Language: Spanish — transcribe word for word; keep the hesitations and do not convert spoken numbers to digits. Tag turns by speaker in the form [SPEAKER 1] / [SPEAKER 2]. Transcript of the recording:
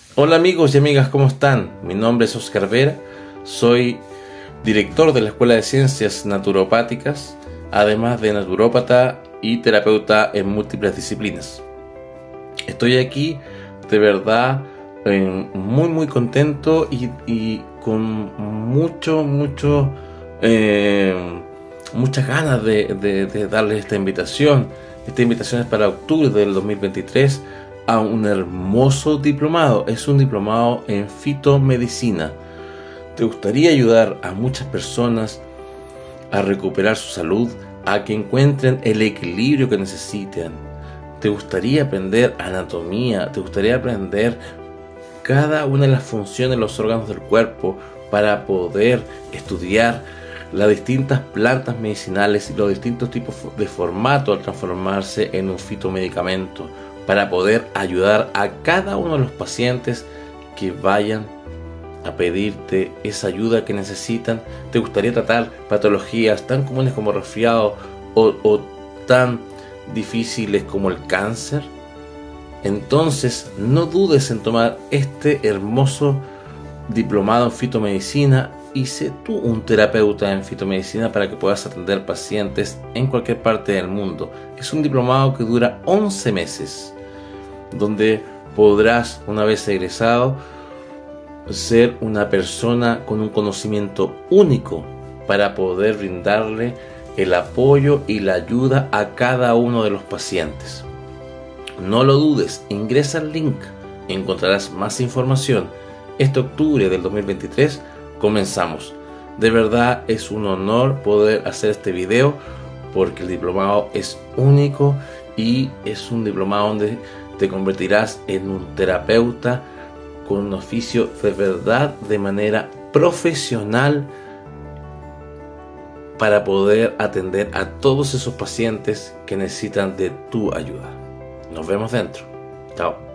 [SPEAKER 1] Hola amigos y amigas, ¿cómo están? Mi nombre es Oscar Vera, soy director de la Escuela de Ciencias Naturopáticas, además de naturópata y terapeuta en múltiples disciplinas. Estoy aquí de verdad eh, muy muy contento y, y con mucho, mucho, eh, muchas ganas de, de, de darles esta invitación. Esta invitación es para octubre del dos mil veintitrés a un hermoso diplomado. Es un diplomado en fitomedicina. ¿Te gustaría ayudar a muchas personas a recuperar su salud, a que encuentren el equilibrio que necesitan? ¿Te gustaría aprender anatomía? ¿Te gustaría aprender cada una de las funciones de los órganos del cuerpo para poder estudiar las distintas plantas medicinales y los distintos tipos de formato al transformarse en un fitomedicamento, para poder ayudar a cada uno de los pacientes que vayan a pedirte esa ayuda que necesitan? ¿Te gustaría tratar patologías tan comunes como resfriado o, o tan difíciles como el cáncer? Entonces no dudes en tomar este hermoso diplomado en fitomedicina y sé tú un terapeuta en fitomedicina para que puedas atender pacientes en cualquier parte del mundo. Es un diplomado que dura once meses, donde podrás, una vez egresado, ser una persona con un conocimiento único para poder brindarle el apoyo y la ayuda a cada uno de los pacientes. No lo dudes, ingresa al link, encontrarás más información. Este octubre del dos mil veintitrés comenzamos. De verdad es un honor poder hacer este video, porque el diplomado es único y es un diplomado donde te convertirás en un terapeuta con un oficio de verdad, de manera profesional, para poder atender a todos esos pacientes que necesitan de tu ayuda. Nos vemos dentro. Chao.